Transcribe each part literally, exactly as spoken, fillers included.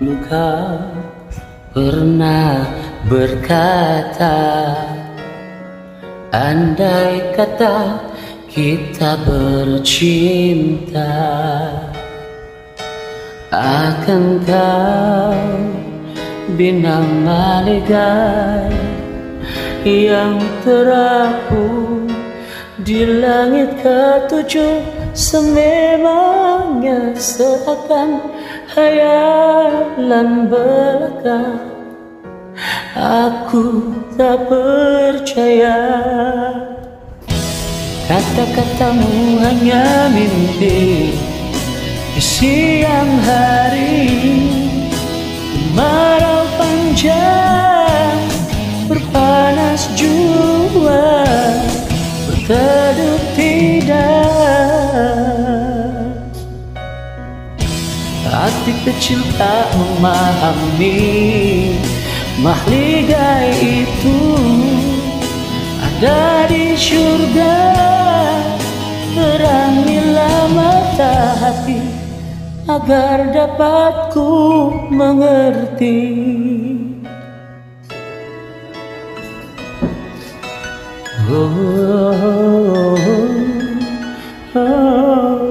Kau pernah berkata, andai kata kita bercinta, akan kau bina maligai yang terapung di langit ketujuh. Sememangnya seakan hayalan belaka, aku tak percaya. Kata-katamu hanya mimpi di siang hari, kemarau panjang berpanas jua, berteduh tidak. Hati kecil tak memahami mahligai itu ada di surga. Terangilah mata hati agar dapat ku mengerti. Oh, oh, oh, oh.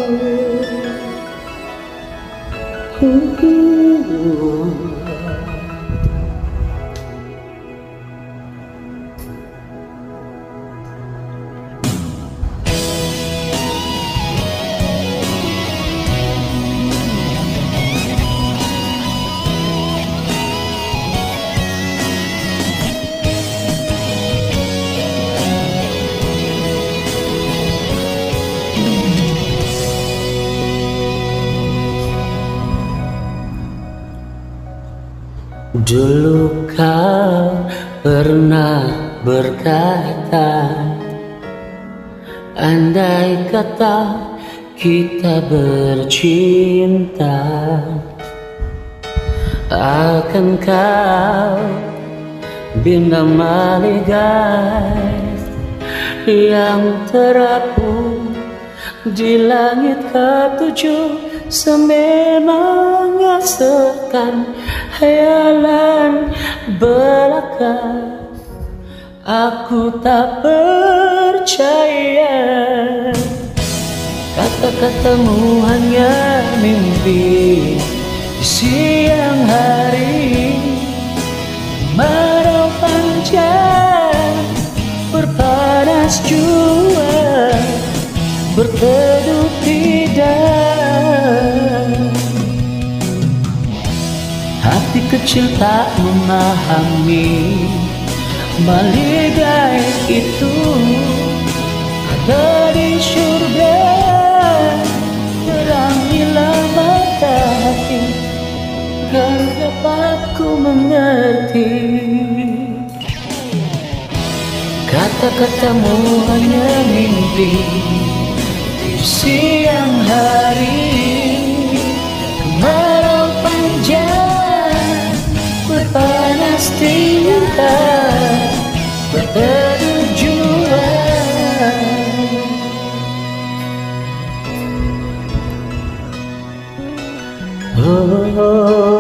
Dulu kau pernah berkata, andai kata kita bercinta, akan kau bina maligai yang terapung di langit ketujuh. Sememangnya seakan hayalan belaka, aku tak percaya. Kata-katamu hanya mimpi di siang hari, kemarau panjang berpanas jua, berteduh tidak. Hati kecil tak memahami maligai itu ada di surga. Terangilah mata hati agar dapat ku mengerti. Kata-katamu hanya mimpi di siang hari, kemarau panjang berpanas tinta, berteduh jua. Oh, oh, oh.